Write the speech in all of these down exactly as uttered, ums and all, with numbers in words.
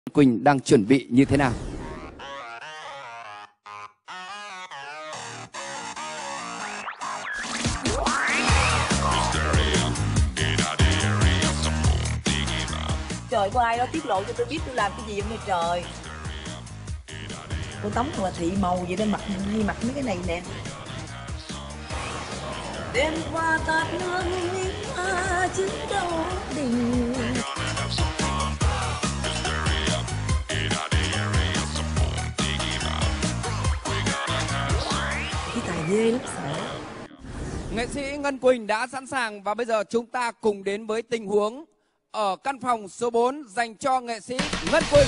Quỳnh đang chuẩn bị như thế nào? Trời, có ai đó tiết lộ cho tôi biết tôi làm cái gì không vậy trời? Cô Tống còn là thị màu vậy đó, mặc hay mặc mấy cái này nè. Đêm qua tạt hương miếng hoa chứ đâu đình. Cái tài ghê lắm sợ. Nghệ sĩ Ngân Quỳnh đã sẵn sàng và bây giờ chúng ta cùng đến với tình huống ở căn phòng số bốn dành cho nghệ sĩ Ngân Quỳnh.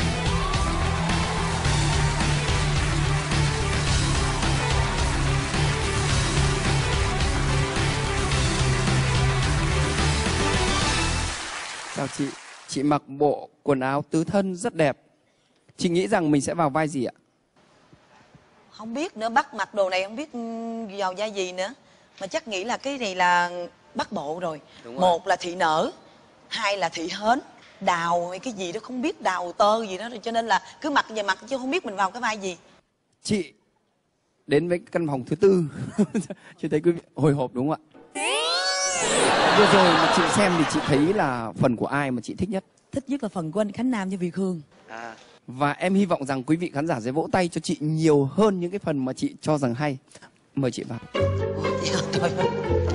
Chào chị, chị mặc bộ quần áo tứ thân rất đẹp. Chị nghĩ rằng mình sẽ vào vai gì ạ? Không biết nữa, bắt mặc đồ này không biết vào vai gì nữa. Mà chắc nghĩ là cái này là bắt bộ rồi. rồi. Một là thị nở, hai là thị hến, đào hay cái gì đó không biết, đào tơ gì đó, rồi cho nên là cứ mặc về mặc chứ không biết mình vào cái vai gì. Chị đến với căn phòng thứ tư. Chị thấy quý vị hồi hộp đúng không ạ? Vừa rồi mà chị xem thì chị thấy là phần của ai mà chị thích nhất? Thích nhất là phần của anh Khánh Nam với Việt Hương. À. Và em hy vọng rằng quý vị khán giả sẽ vỗ tay cho chị nhiều hơn những cái phần mà chị cho rằng hay. Mời chị vào. Trời ơi.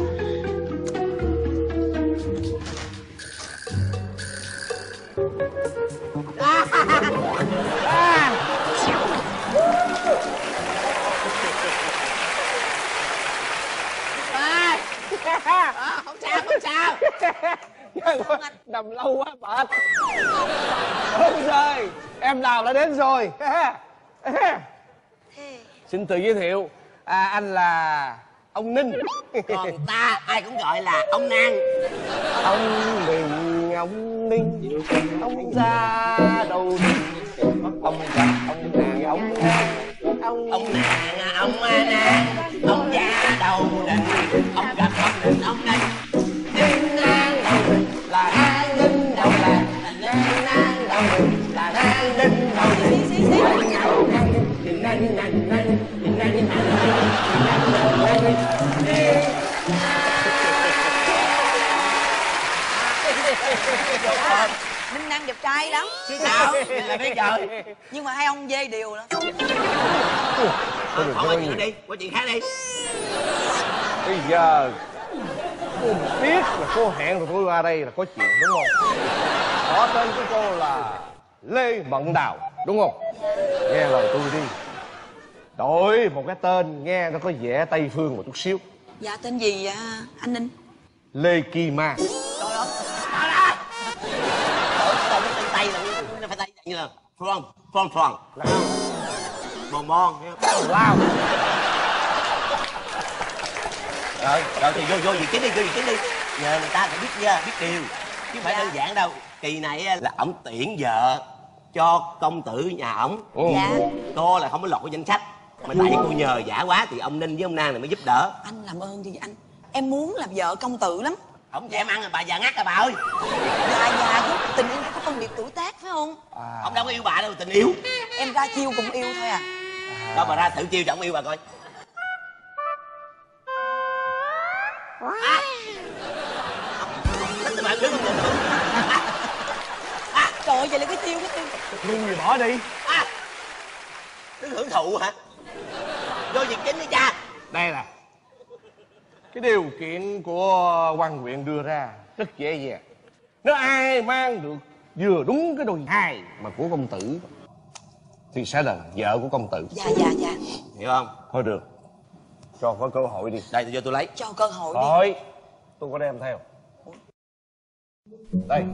À, không sao, không sao. Nằm lâu quá mệt. Đúng rồi, em Đào đã đến rồi. Xin tự giới thiệu, à, anh là ông Ninh. Còn ta ai cũng gọi là ông Nan. Ông Ninh, ông Ninh, ông ra đâu đi. Ông ra, ông nàng, ông Nan. Ông ông nàng, ông Nan, ông ra đâu định. Ông gặp ông Ninh, ông Nan. Ninh Nan đâu định là Nan Ninh đâu là. Ninh Nan đâu định là Nan Ninh đâu định. Ninh Nan, Ninh Nan, Ninh Nan, Ninh Nan, Ninh Nan, Ninh Nan. Ninh Năng đẹp trai lắm. Chứ sao, mình là biết rồi. Nhưng mà hai ông dê điều lắm. Thôi nói chuyện đi, nói chuyện khác đi. Bây giờ cô biết là cô hẹn rồi tôi qua đây là có chuyện đúng không? Họ tên của cô là Lê Mận Đào đúng không? Nghe lời tôi đi, đổi một cái tên nghe nó có vẻ Tây Phương một chút xíu. Dạ tên gì vậy anh Ninh? Lê Kỳ Ma. Trời ơi, sao đó? Đổi tên nó Tây Tây là nó phải Tây như là From, From, From. Bon bon. Wow. Rồi, rồi thì vô vô việc chính đi, vô việc chính đi. Nhờ người ta phải biết nha, biết điều. Chứ không phải đơn giản đâu. Kỳ này là ổng tiễn vợ cho công tử nhà ổng. Dạ. Cô là không có lọt vào danh sách. Mà tại cô nhờ vả quá thì ông Ninh với ông Nan này mới giúp đỡ. Anh làm ơn đi anh. Em muốn làm vợ công tử lắm. Không cho em ăn là bà già ngắt à bà ơi. Già già chứ, tình yêu có phân biệt tuổi tác phải không? À. Ông đâu có yêu bà đâu, tình yêu. Em ra chiêu cũng yêu thôi à. À. Đâu bà ra tự chiêu cho ông yêu bà coi. À. Bà đứng không được. À. Trời ơi, vậy là cái chiêu cái chiêu. Nhưng gì bỏ đi. À. Đứng hưởng thụ hả? Vô việc chính đi cha. Đây là cái điều kiện của quan huyện đưa ra rất dễ dàng. Nếu ai mang được vừa đúng cái đôi hai mà của công tử thì sẽ là vợ của công tử. Dạ dạ dạ. Hiểu không? Thôi được, cho có cơ hội đi. Đây tôi vô tôi lấy. Cho cơ hội đi. Thôi, tôi có đem theo. Đây.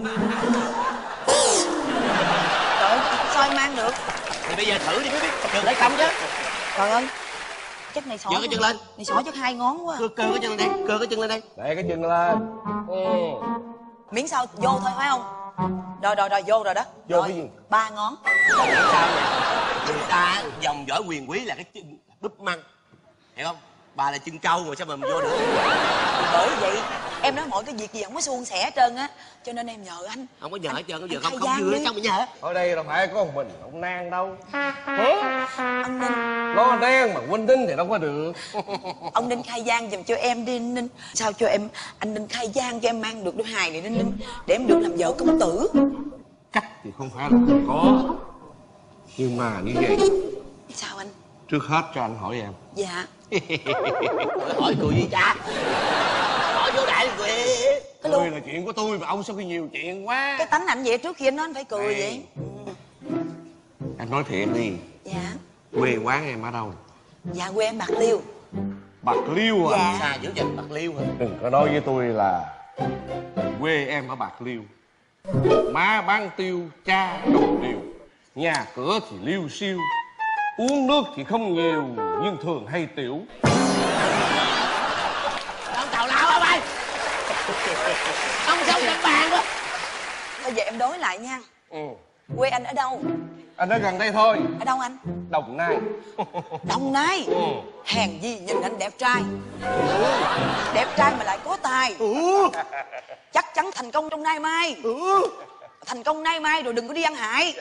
Trời ơi, sao em mang được? Thì bây giờ thử đi mới biết được hay không chứ. Trời ơi, chắc này xỏ. Giơ cái chân lên. Này xỏ chắc hai ngón quá. Cơ cơ cái chân lên đây, cơ cái chân lên đây. Để cái chân lên. Ừ. Miễn sao vô thôi phải không? Rồi rồi rồi vô rồi đó. Vô rồi, cái gì? ba ngón. Sao vậy? Người ta dòng dõi quyền quý là cái chân búp măng. Hiểu không? Bà là chân trâu mà sao mà vô được? Bởi vậy Em nói mọi cái việc gì không có suôn sẻ hết trơn á, cho nên em nhờ anh. Không có nhờ hết trơn, có giờ khai không không gian vừa đi. xong mà nhờ. Ở đây đâu phải có một mình ông Nan đâu. Anh Ninh, Nó đen mà Huynh Ninh thì đâu có được. ông Ninh khai gian giùm cho em đi anh Ninh. Sao cho em, anh Ninh khai gian cho em mang được đôi hài này Ninh Ninh, để em được làm vợ công tử. Cách thì không phải là không có, nhưng mà như vậy. Sao anh? Trước hết cho anh hỏi em. Dạ. Hỏi cười gì cha? Hỏi vô đại cười. Cái Tôi luôn, là chuyện của tôi mà ông sao khi nhiều chuyện quá. cái tánh ảnh vậy, trước khi anh nói anh phải cười vậy. Anh nói thiệt đi, Dạ. quê quán em ở đâu? Dạ quê em Bạc Liêu. Bạc Liêu à? Dạ. Xa dữ vậy, Bạc Liêu hả? Đừng có nói với tôi là quê em ở Bạc Liêu. Má bán tiêu, cha đồng điều, nhà cửa thì liêu siêu, uống nước thì không nhiều nhưng thường hay tiểu. Ông tào lao hả mày? Ông sao nhận bàn đó? Bây giờ em đối lại nha. Ừ. Quê anh ở đâu? Anh ở gần đây thôi. Ở đâu anh? Đồng Nai. Đồng Nai. Ừ. Hèn gì nhìn anh đẹp trai. Đẹp trai mà lại có tài. Chắc chắn thành công trong nay mai. Thành công nay mai rồi đừng có đi ăn hại.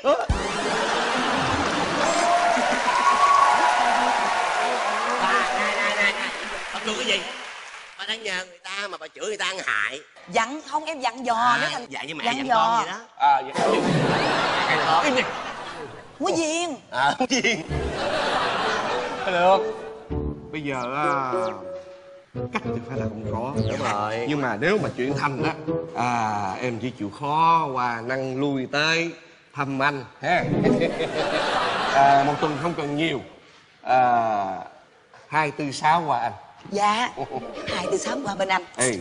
Bà, này, này, này, này. Ông cười cái gì? Bà đang nhờ người ta mà bà chửi người ta ăn hại. Dặn không, em dặn dò. À, nếu thành dạy với mẹ dặn dặn dò. con vậy đó. À vậy. Dặn con. Im đi. Múa viên. À, cái gì? Được. Bây giờ à, cách thì phải là không có. Đúng rồi. Nhưng mà nếu mà chuyện thành á, à, em chỉ chịu khó qua năng lui tới thăm anh ha. À, một tuần không cần nhiều. À, hai tư sáu qua anh. Dạ. Hai từ sớm qua bên anh. Ê,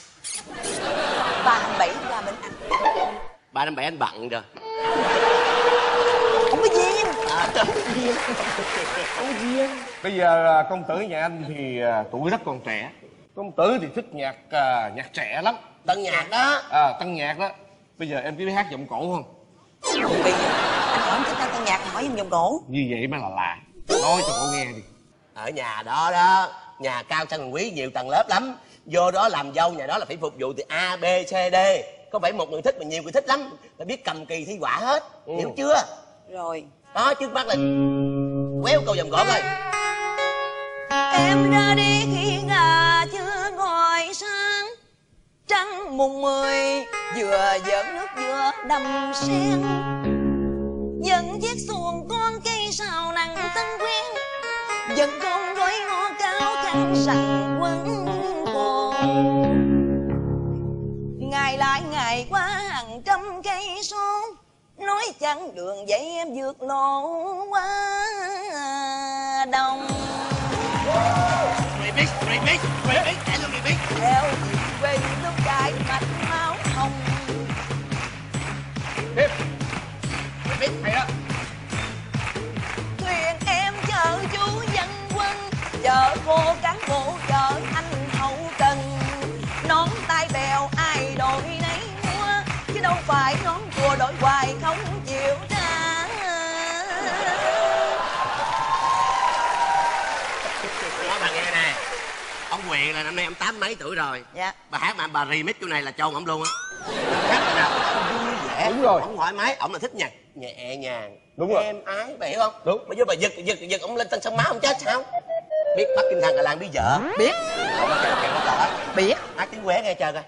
Ba năm bảy qua bên anh. Ba năm bảy anh bận rồi. Không có duyên. À, trời ơi. bây giờ à, công tử nhà anh thì à, tuổi rất còn trẻ. Công tử thì thích nhạc à, nhạc trẻ lắm. Tân nhạc đó. À, tăng nhạc đó. Bây giờ em biết hát giọng cổ không? Kỳ vậy? Anh hỏi em thích ăn tân nhạc, hỏi em vòng cổ. Như vậy mới là lạ. Nói cho cổ nghe đi. Ở nhà đó đó, nhà cao sang quý nhiều tầng lớp lắm. Vô đó làm dâu nhà đó là phải phục vụ từ A, B, C, D. Không phải một người thích mà nhiều người thích lắm. Phải biết cầm kỳ thi quả hết. Ừ. Hiểu chưa? Rồi. Đó, trước mắt là quéo câu vòng cổ coi. Em ra đi khi ngà chưa ngồi sáng, trăng mùng mười vừa vớt nước vừa đầm sen, dẫn chiếc xuồng con cây sào nặng tân quen, dẫn con gói ngõ cao khăn sẵn quấn cồn. Ngày lại ngày qua hàng trăm cây số, nói chẳng đường vậy em vượt lộ quá đông. Remix, remix, remix, để luôn remix. Theo dịp quê lúc cài mạch máu hồng. Tiếp. Remix hay đó. Thuyền em chở chú dân quân, chở cô cán bộ, chở anh hậu cần. Nón tai bèo ai đội nấy mua, chứ đâu phải nón chùa đổi hoài không chịu trả. Nói bà nghe nè, ông Quyền là năm nay ông tám mấy tuổi rồi. Dạ. Bà hát mà bà remix chỗ này là cho ông luôn á. Hát bài nào cũng vui vẻ. Đúng rồi. Ông thoải mái, ông là thích nhạc nhẹ nhàng. Đúng rồi. Êm ái, bà hiểu không? Đúng. Bây giờ bà giật giật giật ông lên tân sông máu ông chết sao? Biết Bắc Kinh Thăng Cà Lan biết vợ. Biết. Ông kèo kèo có tỏ. Biết. Hát tiếng Quế nghe chờ coi.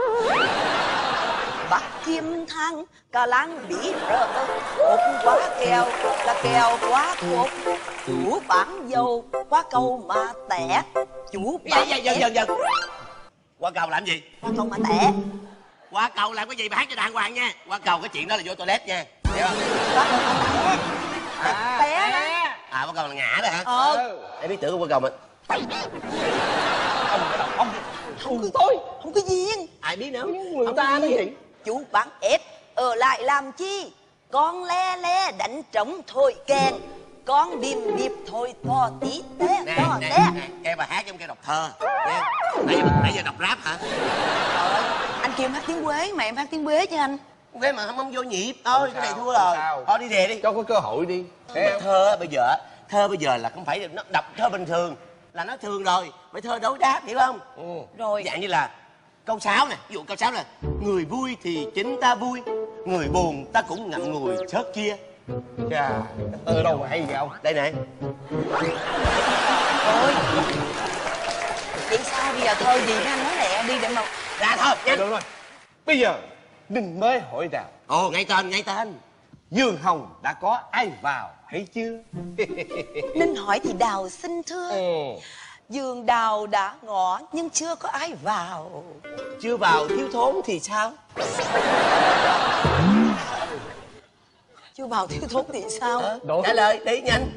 Bắc Kim Thăng Cà Lan bị rỡ, cột quá kèo là kèo quá cột. Chủ bản dâu quá câu mà tẻ, chủ Dạ, bản dạ, dần, dần, dần. Qua cầu làm gì? quá câu mà tẻ. Qua cầu làm cái gì bà hát cho đàng hoàng nha. Qua cầu cái chuyện đó là vô toilet nha. Hiểu không? Quá câu mà tẻ. Té đó. À, qua cầu là ngã đó hả? Ờ. Em biết tưởng qua cầu mình. Không có thôi, không có duyên. Ai biết nữa? Người Không ta có đó gì. gì? Chủ bản ép ở lại làm chi? Con le le đánh trống thôi kèn, con bìm điệp thôi to tí té Nè, to nè, té. nè, kêu bà hát giống kêu đọc thơ nha. Nãy giờ, nãy giờ đọc rap hả? Trời, anh kêu em hát tiếng Quế mà em hát tiếng Quế cho anh. Quế mà không, không vô nhịp thôi, cái này thua rồi. sao? Thôi đi về đi. Cho có cơ hội đi. Mà thơ bây giờ, thơ bây giờ là không phải nó đọc thơ bình thường là nó thường rồi, phải thơ đối đáp hiểu không? Ừ. Rồi. Dạng như là câu sáu nè, ví dụ câu sáu là người vui thì chính ta vui, người buồn ta cũng ngậm ngùi sớt chia. Chà, từ đâu mà hay vậy ông? Đây nè. Ôi, vậy sao bây giờ thơ gì mấy anh nói lẹ đi để mà Ra thôi nha. Được rồi, bây giờ Ninh mới hỏi đào. Ồ, ngay tên, ngay tên. Dương Hồng đã có ai vào hay chưa? Ninh hỏi thì Đào xin thưa. Ừ. Giường đào đã ngỏ nhưng chưa có ai vào. Chưa vào thiếu thốn thì sao? Chưa vào thiếu thốn thì sao? Ờ, trả lời đi nhanh.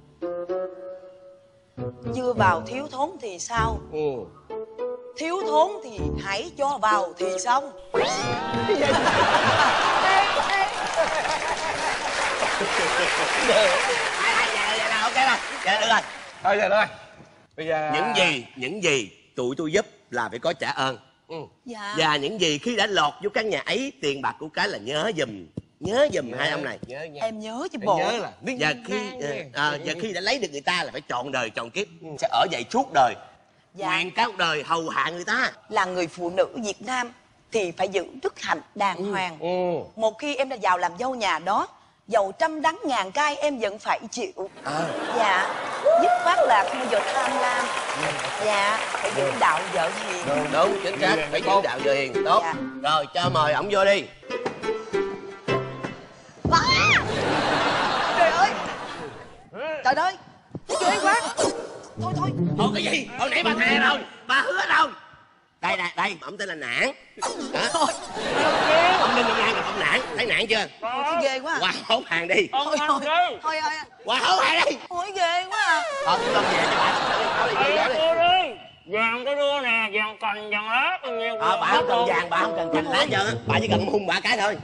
Chưa vào thiếu thốn thì sao? Ừ. Thiếu thốn thì hãy cho vào thì xong. Ok rồi, dạ được rồi. Thôi giờ rồi. Bây giờ Những gì, những gì tụi tôi giúp là phải có trả ơn. Ừ. Dạ. Và những gì khi đã lọt vô căn nhà ấy, tiền bạc của cái là nhớ giùm, nhớ giùm hai ông này. Nhớ nha. Em nhớ chứ Em bộ. nhớ là Và khi à, và khi đã lấy được người ta là phải trọn đời trọn kiếp, sẽ ở vậy suốt đời. Dạ. Nguyện cả cuộc đời hầu hạ người ta. Là người phụ nữ Việt Nam thì phải giữ đức hạnh đàng hoàng. Ừ. Một khi em đã vào làm dâu nhà đó, dầu trăm đắng ngàn cay em vẫn phải chịu. À. Dạ. Dứt khoát là không bao giờ tham lam. Dạ. Phải giữ đạo vợ hiền. Đúng, chính xác, phải giữ đạo vợ hiền. Tốt. Dạ. Rồi, cho mời ổng vô đi. À! Trời ơi. Trời ơi. Ghê quá. Thôi thôi. Ồ, cái gì? Hồi nãy bà thề rồi, bà hứa đâu? Đây, đây, đây, ổng tên là Nản. Hả? Thôi. Ông Ninh Long An gặp ông Nản, thấy Nản chưa? Thôi ghê quá. Qua hốt hàng đi. Thôi thôi. Thôi thôi. Qua hốt hàng đi. Thôi ghê quá à. Thôi, tôi làm về cho bà. Thôi, đi, đi, đi. Đưa đi, vàng tôi đưa nè, vàng cành, vàng lá, bao nhiêu. Ờ, bà không cần vàng, bà không cần cành lá giờ, bà chỉ cần hung bà cái thôi.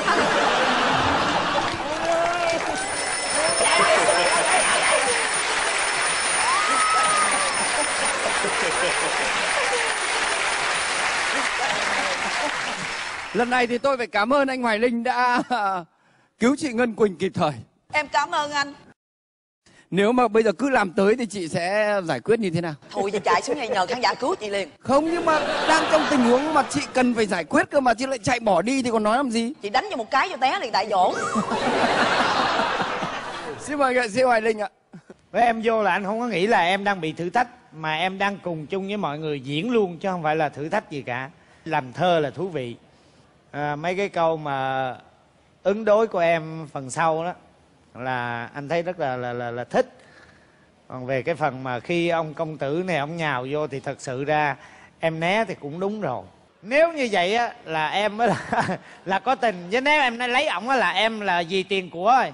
Lần này thì tôi phải cảm ơn anh Hoài Linh đã cứu chị Ngân Quỳnh kịp thời. Em cảm ơn anh. Nếu mà bây giờ cứ làm tới thì chị sẽ giải quyết như thế nào? Thôi chị chạy xuống đây nhờ khán giả cứu chị liền. Không, nhưng mà đang trong tình huống mà chị cần phải giải quyết cơ mà chị lại chạy bỏ đi thì còn nói làm gì? Chị đánh cho một cái cho té liền tại chỗ. Xin mời nghệ sĩ Hoài Linh ạ. Với em vô là anh không có nghĩ là em đang bị thử thách, mà em đang cùng chung với mọi người diễn luôn chứ không phải là thử thách gì cả. Làm thơ là thú vị. À, mấy cái câu mà ứng đối của em phần sau đó là anh thấy rất là là là, là thích. Còn về cái phần mà khi ông công tử này ông nhào vô thì thật sự ra em né thì cũng đúng rồi. Nếu như vậy á là em mới là là có tình, chứ nếu em lấy ổng á là em là vì tiền của rồi.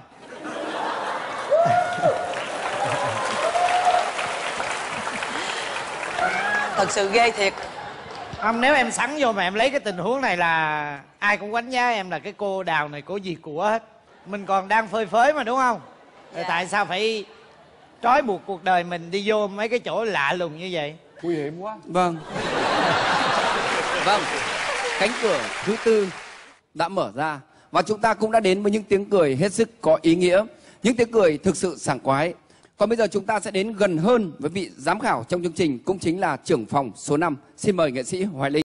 Thật sự ghê thiệt. Không, nếu em sẵn vô mà em lấy cái tình huống này là ai cũng đánh giá em là cái cô Đào này có gì của hết. Mình còn đang phơi phới mà đúng không? Dạ. Tại sao phải trói buộc cuộc đời mình đi vô mấy cái chỗ lạ lùng như vậy? Nguy hiểm quá. Vâng. Vâng. Cánh cửa thứ tư đã mở ra và chúng ta cũng đã đến với những tiếng cười hết sức có ý nghĩa, những tiếng cười thực sự sảng khoái. Còn bây giờ chúng ta sẽ đến gần hơn với vị giám khảo trong chương trình, cũng chính là trưởng phòng số năm. Xin mời nghệ sĩ Hoài Linh.